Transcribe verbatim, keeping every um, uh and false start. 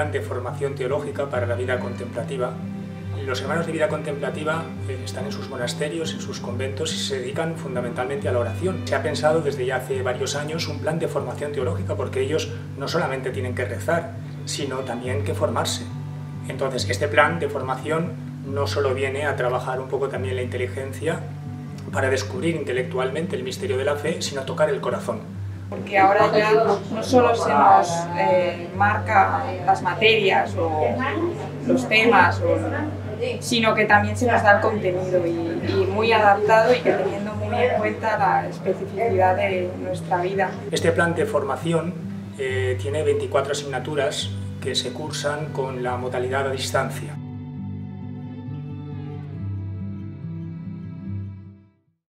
plan de formación teológica para la vida contemplativa. Los hermanos de vida contemplativa eh, están en sus monasterios, en sus conventos y se dedican fundamentalmente a la oración. Se ha pensado desde ya hace varios años un plan de formación teológica porque ellos no solamente tienen que rezar, sino también que formarse. Entonces, este plan de formación no solo viene a trabajar un poco también la inteligencia para descubrir intelectualmente el misterio de la fe, sino a tocar el corazón. Porque ahora ya no solo se nos eh, marca las materias o los temas, o, sino que también se nos da el contenido y, y muy adaptado y que teniendo muy en cuenta la especificidad de nuestra vida. Este plan de formación eh, tiene veinticuatro asignaturas que se cursan con la modalidad a distancia.